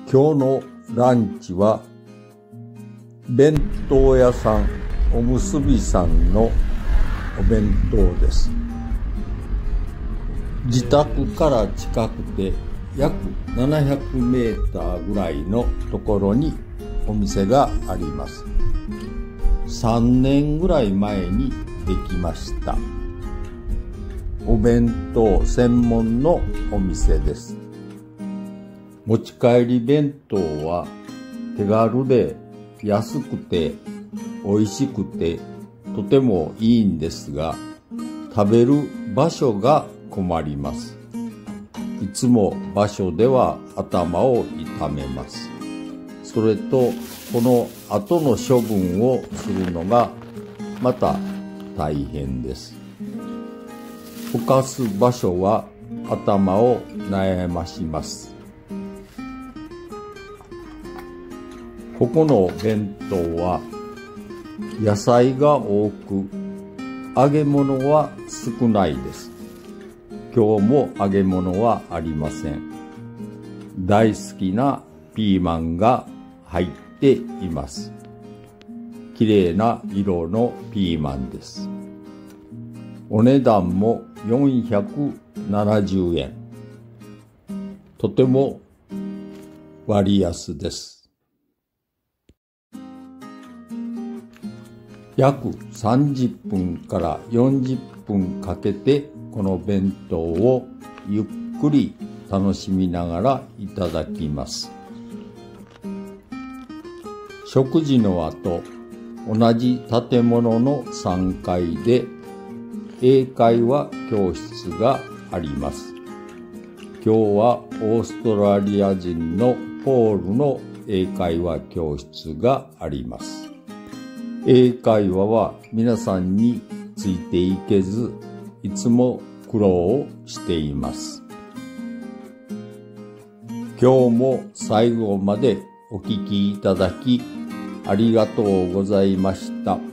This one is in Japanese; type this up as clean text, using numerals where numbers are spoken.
今日のランチは弁当屋さんおむすびさんのお弁当です。自宅から近くて約700メーターぐらいのところにお店があります。3年ぐらい前にできました。お弁当専門のお店です。持ち帰り弁当は手軽で安くて美味しくてとてもいいんですが、食べる場所が困ります。いつも場所では頭を痛めます。それとこの後の処分をするのがまた大変です。ほかす場所は頭を悩まします。ここの弁当は野菜が多く揚げ物は少ないです。今日も揚げ物はありません。大好きなピーマンが入っています。きれいな色のピーマンです。お値段も470円。とても割安です。約30分から40分かけてこの弁当をゆっくり楽しみながらいただきます。食事の後、同じ建物の3階で英会話教室があります。今日はオーストラリア人のポールの英会話教室があります。英会話は皆さんについていけず、いつも苦労をしています。今日も最後までお聞きいただきありがとうございました。